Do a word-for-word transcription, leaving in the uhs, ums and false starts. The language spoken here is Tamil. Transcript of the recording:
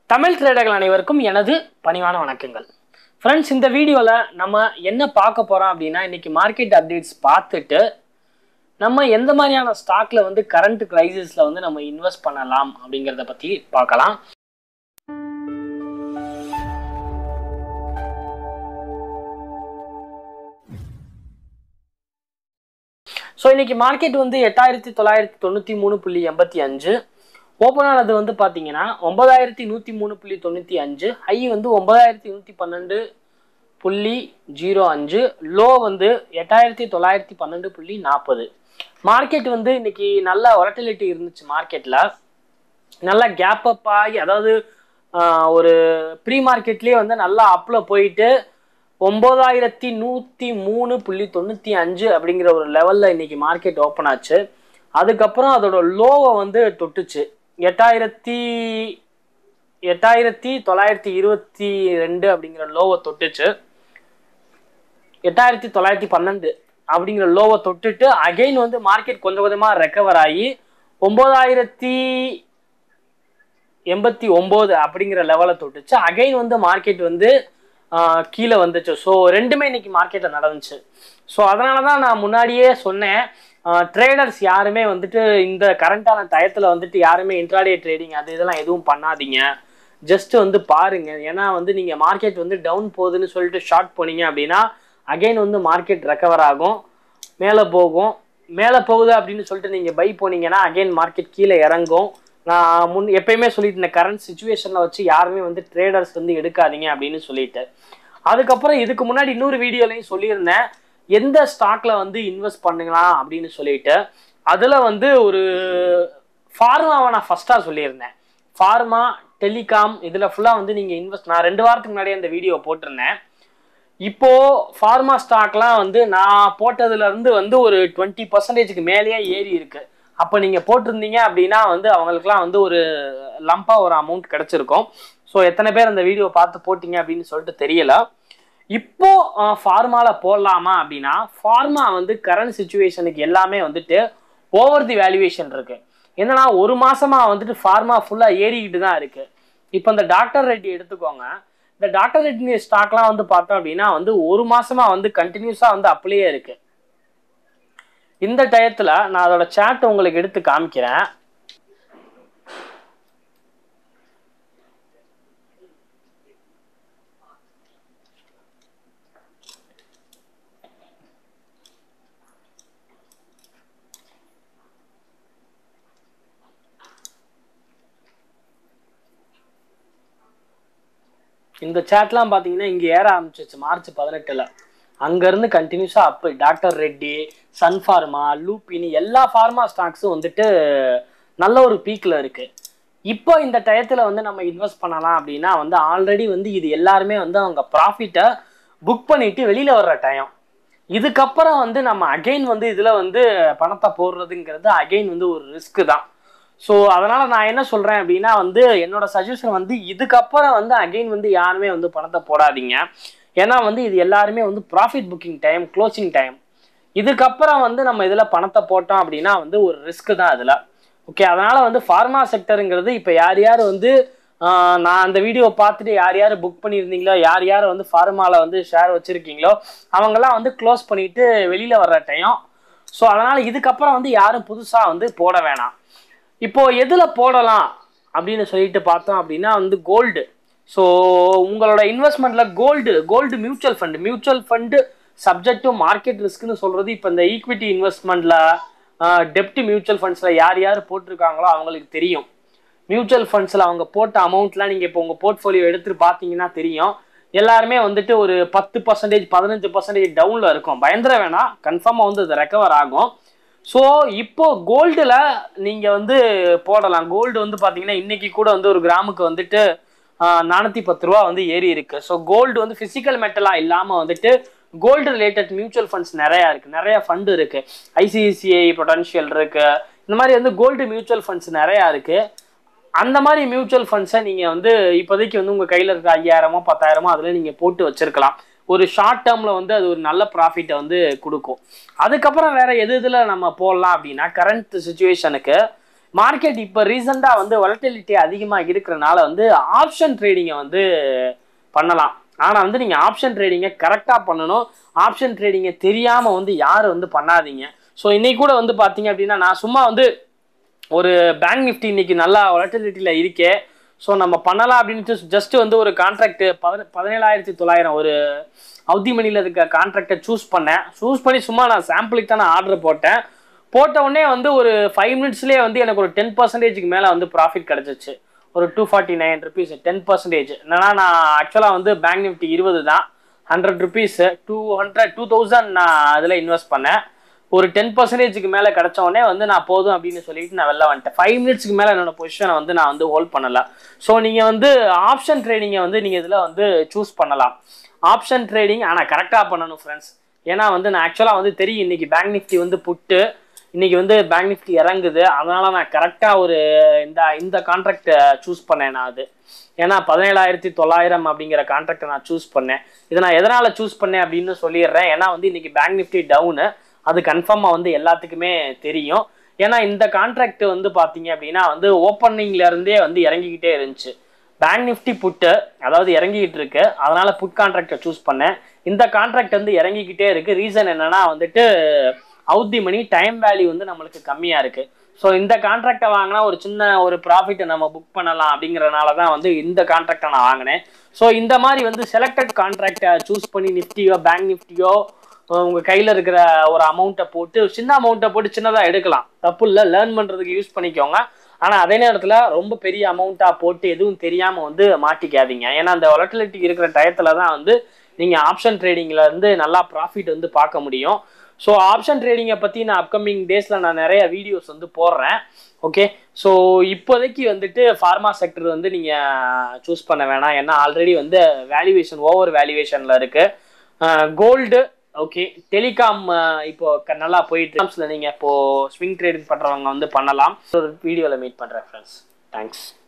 தமிழ் ட்ரேடர்கள் அனைவருக்கும் எனது பணிவான வணக்கங்கள். ஃப்ரெண்ட்ஸ், இந்த வீடியோவில் நம்ம என்ன பார்க்க போகிறோம் அப்படின்னா, இன்றைக்கி மார்க்கெட் அப்டேட்ஸ் பார்த்துட்டு நம்ம எந்த மாதிரியான ஸ்டாக்கில் வந்து கரண்ட் கிரைசிஸில் வந்து நம்ம இன்வெஸ்ட் பண்ணலாம் அப்படிங்கிறத பற்றி பார்க்கலாம். ஸோ இன்றைக்கி மார்க்கெட் வந்து எட்டாயிரத்தி தொள்ளாயிரத்தி தொண்ணூற்றி மூணு புள்ளி எண்பத்தி அஞ்சு ஓப்பன் ஆனது வந்து பார்த்தீங்கன்னா ஒன்பதாயிரத்தி நூற்றி மூணு புள்ளி தொண்ணூற்றி அஞ்சு, ஹை வந்து ஒன்பதாயிரத்தி நூற்றி பன்னெண்டு புள்ளி ஜீரோ அஞ்சு, லோ வந்து எட்டாயிரத்தி தொள்ளாயிரத்தி பன்னெண்டு புள்ளி நாற்பது. மார்க்கெட் வந்து இன்னைக்கு நல்ல வாலட்டிலிட்டி இருந்துச்சு. மார்க்கெட்டில் நல்லா கேப் அப் ஆகி, அதாவது ஒரு ப்ரீ மார்க்கெட்லேயே வந்து நல்லா அப்பில் போயிட்டு ஒம்பதாயிரத்தி நூற்றி மூணு புள்ளி தொண்ணூற்றி அஞ்சு அப்படிங்கிற ஒரு லெவலில் இன்னைக்கு மார்க்கெட் ஓப்பன் ஆச்சு. அதுக்கப்புறம் அதோட லோவை வந்து தொட்டுச்சு. எட்டாயிரத்தி எட்டாயிரத்தி தொள்ளாயிரத்தி இருபத்தி ரெண்டு அப்படிங்கிற லோவை தொட்டுச்சு. எட்டாயிரத்தி தொள்ளாயிரத்தி பன்னெண்டு அப்படிங்கிற லோவை தொட்டுட்டு அகைன் வந்து மார்க்கெட் கொஞ்சம் கொஞ்சமாக ரெக்கவர் ஆகி ஒம்பதாயிரத்தி எண்பத்தி ஒம்பது அப்படிங்கிற லெவலை தொட்டுச்சு. அகைன் வந்து மார்க்கெட் வந்து கீழே வந்துச்சு. ஸோ ரெண்டுமே இன்னைக்கு மார்க்கெட்டில் நடந்துச்சு. ஸோ அதனால தான் நான் முன்னாடியே சொன்னேன், ட்ரேடர்ஸ் யாருமே வந்துட்டு இந்த கரண்டான டயத்தில் வந்துட்டு யாருமே இன்ட்ராடே ட்ரேடிங் அது இதெல்லாம் எதுவும் பண்ணாதீங்க, ஜஸ்ட் வந்து பாருங்க. ஏன்னா வந்து நீங்கள் மார்க்கெட் வந்து டவுன் போகுதுன்னு சொல்லிட்டு ஷார்ட் போனீங்க அப்படின்னா அகைன் வந்து மார்க்கெட் ரெக்கவர் ஆகும், மேலே போகும். மேலே போகுது அப்படின்னு சொல்லிட்டு நீங்கள் பை போனீங்கன்னா அகைன் மார்க்கெட் கீழே இறங்கும். நான் முன் எப்பயுமே சொல்லிட்டு இந்த கரண்ட் சுச்சுவேஷனில் வச்சு யாருமே வந்து ட்ரேடர்ஸ் வந்து எடுக்காதீங்க அப்படின்னு சொல்லிட்டு, அதுக்கப்புறம் இதுக்கு முன்னாடி இன்னொரு வீடியோலையும் சொல்லியிருந்தேன் எந்த ஸ்டாக்ல வந்து இன்வெஸ்ட் பண்ணுங்களாம் அப்படின்னு சொல்லிட்டு. அதில் வந்து ஒரு ஃபார்மாவை நான் ஃபஸ்ட்டாக சொல்லியிருந்தேன். ஃபார்மா, டெலிகாம், இதில் ஃபுல்லாக வந்து நீங்கள் இன்வெஸ்ட், நான் ரெண்டு வாரத்துக்கு முன்னாடியே இந்த வீடியோ போட்டிருந்தேன். இப்போது ஃபார்மா ஸ்டாக்லாம் வந்து நான் போட்டதுலேருந்து வந்து ஒரு டுவெண்ட்டி பர்சன்டேஜுக்கு மேலேயே ஏறி இருக்கு. அப்போ நீங்கள் போட்டிருந்தீங்க அப்படின்னா வந்து அவங்களுக்குலாம் வந்து ஒரு லம்பாக ஒரு அமௌண்ட் கிடச்சிருக்கும். ஸோ எத்தனை பேர் அந்த வீடியோ பார்த்து போட்டிங்க அப்படின்னு சொல்லிட்டு தெரியல. இப்போ ஃபார்மாவில் போடலாமா அப்படின்னா, ஃபார்மா வந்து கரண்ட் சுச்சுவேஷனுக்கு எல்லாமே வந்துட்டு ஓவர் தி வேல்யூவேஷன் இருக்குது. என்னன்னா ஒரு மாதமாக வந்துட்டு ஃபார்மா ஃபுல்லாக ஏறிக்கிட்டு தான் இருக்குது. இப்போ இந்த டாக்டர் ரெட்டி எடுத்துக்கோங்க. இந்த டாக்டர் ரெட்டி ஸ்டாக்லாம் வந்து பார்த்தோம் அப்படின்னா வந்து ஒரு மாதமாக வந்து கண்டினியூஸாக வந்து அப்படியே இருக்குது. இந்த டயத்தில் நான் அதோட சார்ட் உங்களுக்கு எடுத்து காமிக்கிறேன். இந்த சார்ட்லாம் பார்த்தீங்கன்னா இங்கே ஏற ஆரம்பிச்சிச்சு மார்ச் பதினெட்டில். அங்கேருந்து கண்டினியூஸாக அப்பு. டாக்டர் ரெட்டி, சன் ஃபார்மா, லூப்பினி எல்லா ஃபார்மா ஸ்டாக்ஸும் வந்துட்டு நல்ல ஒரு பீக்கில் இருக்குது. இப்போ இந்த டயத்தில் வந்து நம்ம இன்வெஸ்ட் பண்ணலாம் அப்படின்னா வந்து ஆல்ரெடி வந்து இது எல்லாருமே வந்து அவங்க ப்ராஃபிட்டை புக் பண்ணிவிட்டு வெளியில் வர்ற டைம். இதுக்கப்புறம் வந்து நம்ம அகெயின் வந்து இதில் வந்து பணத்தை போடுறதுங்கிறது அகெயின் வந்து ஒரு ரிஸ்க்கு தான். ஸோ அதனால் நான் என்ன சொல்கிறேன் அப்படின்னா வந்து என்னோடய சஜஷன் வந்து இதுக்கப்புறம் வந்து அகெயின் வந்து யாருமே வந்து பணத்தை போடாதீங்க. ஏன்னா வந்து இது எல்லாருமே வந்து profit booking time, closing time. இதுக்கப்புறம் வந்து நம்ம இதில் பணத்தை போட்டோம் அப்படின்னா வந்து ஒரு ரிஸ்க்கு தான் இதில். ஓகே, அதனால் வந்து ஃபார்மா செக்டருங்கிறது இப்போ யார் யார் வந்து நான் அந்த வீடியோ பார்த்துட்டு யார் யார் புக் பண்ணியிருந்தீங்களோ, யார் யார் வந்து ஃபார்மாவில் வந்து ஷேர் வச்சுருக்கீங்களோ அவங்கெல்லாம் வந்து க்ளோஸ் பண்ணிவிட்டு வெளியில் வர்ற டைம். ஸோ அதனால் இதுக்கப்புறம் வந்து யாரும் புதுசாக வந்து போட வேணாம். இப்போது எதில் போடலாம் அப்படின்னு சொல்லிட்டு பார்த்தோம் அப்படின்னா வந்து கோல்டு. ஸோ உங்களோட இன்வெஸ்ட்மெண்ட்டில் gold gold mutual fund mutual fund subject to market ரிஸ்க்குன்னு சொல்கிறது. இப்போ இந்த ஈக்விட்டி இன்வெஸ்ட்மெண்ட்டில், டெப்ட் மியூச்சுவல் ஃபண்ட்ஸில் யார் யார் போட்டிருக்காங்களோ அவங்களுக்கு தெரியும். மியூச்சுவல் ஃபண்ட்ஸில் அவங்க போட்ட அமௌண்ட்லாம் நீங்கள் இப்போ உங்கள் போர்ட்ஃபோலியோ எடுத்துகிட்டு பார்த்தீங்கன்னா தெரியும். எல்லாருமே வந்துட்டு ஒரு பத்து பர்சன்டேஜ் பதினஞ்சு பர்சன்டேஜ் டவுனில் இருக்கும். பயந்துட வேணாம், கன்ஃபார்மாக வந்து அது ரெக்கவர் ஆகும். ஸோ இப்போது கோல்டில் நீங்கள் வந்து போடலாம். கோல்டு வந்து பார்த்தீங்கன்னா இன்றைக்கி கூட வந்து ஒரு கிராமுக்கு வந்துட்டு நானூற்றி பத்து ரூபா வந்து ஏறி இருக்குது. ஸோ கோல்டு வந்து ஃபிசிக்கல் மெட்டலாக இல்லாமல் வந்துட்டு கோல்டு ரிலேட்டட் மியூச்சுவல் ஃபண்ட்ஸ் நிறையா இருக்குது, நிறையா ஃபண்டு இருக்குது. ஐசிஐசிஐ பொட்டன்ஷியல் இருக்குது. இந்த மாதிரி வந்து கோல்டு மியூச்சுவல் ஃபண்ட்ஸ் நிறையா இருக்குது. அந்த மாதிரி மியூச்சுவல் ஃபண்ட்ஸை நீங்கள் வந்து இப்போதைக்கு வந்து உங்கள் கையில் இருக்க ஐயாயிரமோ பத்தாயிரமோ அதில் நீங்கள் போட்டு வச்சுருக்கலாம். ஒரு ஷார்ட் டேர்மில் வந்து அது ஒரு நல்ல ப்ராஃபிட்டை வந்து கொடுக்கும். அதுக்கப்புறம் வேறு எது இதில் நம்ம போடலாம் அப்படின்னா கரண்ட் சுச்சுவேஷனுக்கு மார்க்கெட் இப்போ ரீசெண்டாக வந்து வாலட்டிலிட்டி அதிகமாக இருக்கிறனால வந்து ஆப்ஷன் ட்ரேடிங்கை வந்து பண்ணலாம். ஆனால் வந்து நீங்கள் ஆப்ஷன் ட்ரேடிங்கை கரெக்டாக பண்ணணும். ஆப்ஷன் ட்ரேடிங்கை தெரியாமல் வந்து யாரும் வந்து பண்ணாதீங்க. ஸோ இன்னைக்கு கூட வந்து பார்த்தீங்க அப்படின்னா நான் சும்மா வந்து ஒரு பேங்க் நிஃப்டி இன்னைக்கு நல்லா வாலட்டிலிட்டியில் இருக்கே, ஸோ நம்ம பண்ணலாம் அப்படின்ட்டு ஜஸ்ட் வந்து ஒரு கான்ட்ராக்ட் பத பதினேழாயிரத்தி தொள்ளாயிரம் ஒரு அவுதி மணியில் இருக்க கான்ட்ராக்டை சூஸ் பண்ணேன். சூஸ் பண்ணி சும்மா நான் சாம்பிளுக்கு தான் நான் ஆர்டர் போட்டேன். போட்ட உடனே வந்து ஒரு ஃபைவ் மினிட்ஸ்லேயே வந்து எனக்கு ஒரு டென் பர்சன்டேஜுக்கு மேலே வந்து ப்ராஃபிட் கிடச்சிச்சு. ஒரு two forty nine rupees ten percentage. என்னன்னா நான் ஆக்சுவலாக வந்து பேங்க் நிஃப்டி இருபது தான், hundred rupees two hundred two thousand நான் அதில் இன்வெஸ்ட் பண்ணேன். ஒரு டென் பர்சன்டேஜுக்கு மேலே கிடச்ச உடனே வந்து நான் போதும் அப்படின்னு சொல்லிட்டு நான் வெளில வந்துட்டேன். ஃபைவ் மினிட்ஸ்க்கு மேலே என்னோட பொசிஷனை வந்து நான் வந்து ஹோல்ட் பண்ணலை. ஸோ நீங்கள் வந்து ஆப்ஷன் ட்ரேடிங்கை வந்து நீங்கள் இதில் வந்து சூஸ் பண்ணலாம். ஆப்ஷன் ட்ரேடிங் ஆனால் கரெக்டாக பண்ணணும் ஃப்ரெண்ட்ஸ். ஏன்னா வந்து நான் ஆக்சுவலாக வந்து தெரியும் இன்னைக்கு பேங்க் நிஃப்டி வந்து புட்டு, இன்னைக்கு வந்து பேங்க் நிஃப்டி இறங்குது, அதனால நான் கரெக்டாக ஒரு இந்த இந்த கான்ட்ராக்டை சூஸ் பண்ணேன். நான் அது ஏன்னா பதினேழாயிரத்தி தொள்ளாயிரம் அப்படிங்கிற கான்ட்ராக்டை நான் சூஸ் பண்ணேன். இதை நான் எதனால் சூஸ் பண்ணேன் அப்படின்னு சொல்லிடுறேன். ஏன்னா வந்து இன்னைக்கு பேங்க் நிஃப்டி டவுனு, அது கன்ஃபார்மாக வந்து எல்லாத்துக்குமே தெரியும். ஏன்னா இந்த கான்ட்ராக்ட் வந்து பார்த்தீங்க அப்படின்னா வந்து ஓப்பனிங்லேருந்தே வந்து இறங்கிக்கிட்டே இருந்துச்சு. பேங்க் நிஃப்டி புட்டு அதாவது இறங்கிக்கிட்டு இருக்கு, அதனால புட் கான்ட்ராக்டை சூஸ் பண்ணேன். இந்த கான்ட்ராக்ட் வந்து இறங்கிக்கிட்டே இருக்கு. ரீசன் என்னன்னா வந்துட்டு out the money time value வந்து நம்மளுக்கு கம்மியாக இருக்கு. ஸோ இந்த கான்ட்ராக்டை வாங்கினா ஒரு சின்ன ஒரு ப்ராஃபிட்டை நம்ம புக் பண்ணலாம் அப்படிங்கிறனால தான் வந்து இந்த கான்ட்ராக்டை நான் வாங்கினேன். ஸோ இந்த மாதிரி வந்து செலக்டட் கான்ட்ராக்டை சூஸ் பண்ணி நிஃப்டியோ பேங்க் நிஃப்டியோ உங்கள் கையில் இருக்கிற ஒரு அமௌண்ட்டை போட்டு சின்ன அமௌண்ட்டை போட்டு சின்னதாக எடுக்கலாம், தப்பு இல்லை, லேர்ன் பண்ணுறதுக்கு யூஸ் பண்ணிக்கோங்க. ஆனால் அதே நேரத்தில் ரொம்ப பெரிய அமௌண்ட்டாக போட்டு எதுவும் தெரியாமல் வந்து மாட்டிக்காதீங்க. ஏன்னா அந்த வாலட்டிலிட்டி இருக்கிற டயத்தில் தான் வந்து நீங்கள் ஆப்ஷன் ட்ரேடிங்கில் இருந்து நல்லா ப்ராஃபிட் வந்து பார்க்க முடியும். ஸோ ஆப்ஷன் ட்ரேடிங்கை பற்றி நான் அப்கமிங் டேஸில் நான் நிறைய வீடியோஸ் வந்து போடுறேன். ஓகே, ஸோ இப்போதைக்கு வந்துட்டு ஃபார்மா செக்டர் வந்து நீங்கள் சூஸ் பண்ண வேணாம். ஏன்னா ஆல்ரெடி வந்து வேல்யூவேஷன் ஓவர் வேல்யூவேஷனில் இருக்குது. கோல்டு ஓகே, டெலிகாம் இப்போ நல்லா போயிட்டு நீங்கள் இப்போ ஸ்விங் ட்ரேடிங் பண்ணுறவங்க வந்து பண்ணலாம். ஒரு வீடியோவில் மீட் பண்ணுறேன் ஃப்ரெண்ட்ஸ். தேங்க்ஸ்.